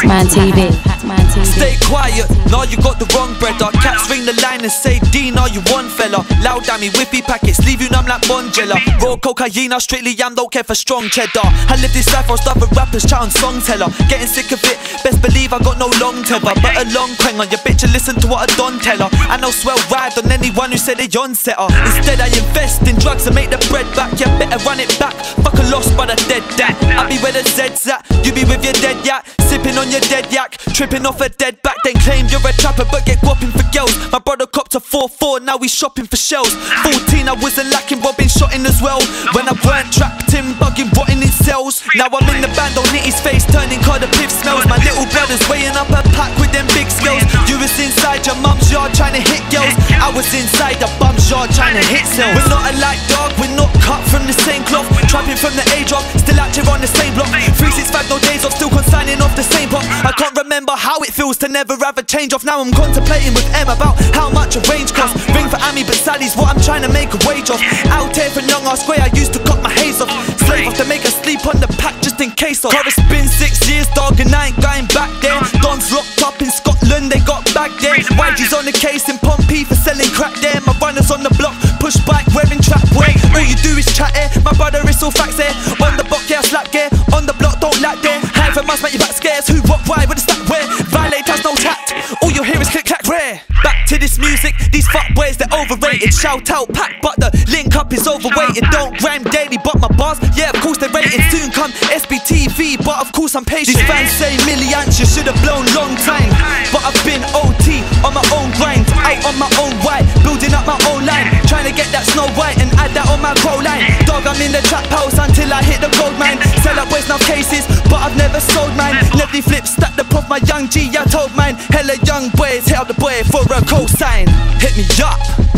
Pac-Man TV. Stay quiet, now you got the wrong brother. Cats ring the line and say, Dean, are you one fella? Loud dammy, whippy packets, leave you numb like Bonjela. Raw cocaine, I strictly yam, don't care for strong cheddar. I live this life, I'll start with rappers, chat and song teller. Getting sick of it, best believe I got no long tether. But a long quang on your bitch and listen to what I done tell her. And I'll swell ride on anyone who said they on setter. Instead I invest in drugs and make the bread back. Yeah, better run it back, fuck a loss but a dead dad. I be where the Z's at, you be with your dead yak. Sipping on your dead yak, tripping off a dead back. Then claim you're a trapper but get whopping for girls. My brother copped a 4-4, now he's shopping for shells. 14 I wasn't lacking, robbing, shotting as well. When I weren't trapped in, bugging, rotting in cells. Now I'm in the band, don't hit his face, turning card the piff smells. My little brother's weighing up a pack with them big scales. You was inside your mum's yard trying to hit girls. I was inside the bum's yard trying to hit cells. We're not alike dog, we're not cut from the same cloth. Trapping from the age of, still out here on the same block. 365 no days off, still consigning off the same pop. I can't remember how it feels to never have a change off. Now I'm contemplating with M about how much a range costs. Ring for Amy but Sally's what I'm trying to make a wage off. Out here from young ass square I used to cut my haze off. Slave off to make her sleep on the pack just in case of. It's been 6 years dog and I ain't going back there. Don's locked up in Scotland, they got back there. YG's on the case in Pompey for selling crack there. My runners on the block, push bike wearing trap wear. All you do is chat here, my brother it's all facts there. On the block yeah I slap gear, on the block don't lack there. High for must make you back scares, who what why with the stack where. Violators no tact, all you hear is click clack rare. Back to this music, these fuckboys they're overrated. Shout out pack but the link up is overweighted. Don't grind daily but my bars, yeah of course they're rated. Soon come SBTV but of course I'm patient. These fans say millions you should have blown long time. But I've been OT on my own grind, out on my own white, building up my own line. Trying to get that Snow White and add that on my crow line. Dog I'm in the trap house until I hit the gold mine. Sell up boys now cases but I've never sold mine. Never flip stack the prof my young G I told mine. Hella young boys hit up the boy for a cosign. Hit me up,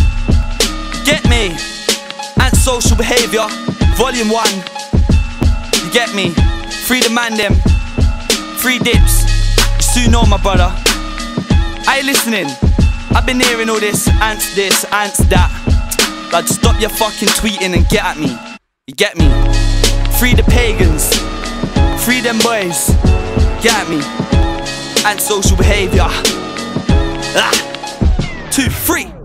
get me. Antz social behaviour, volume 1. You get me? Free the man them, free dips. You soon know my brother. Are you listening? I've been hearing all this, Antz this, Antz that. Like stop your fucking tweeting and get at me. You get me? Free the pagans, free them boys. Get at me? Antz social behaviour. 2, 3.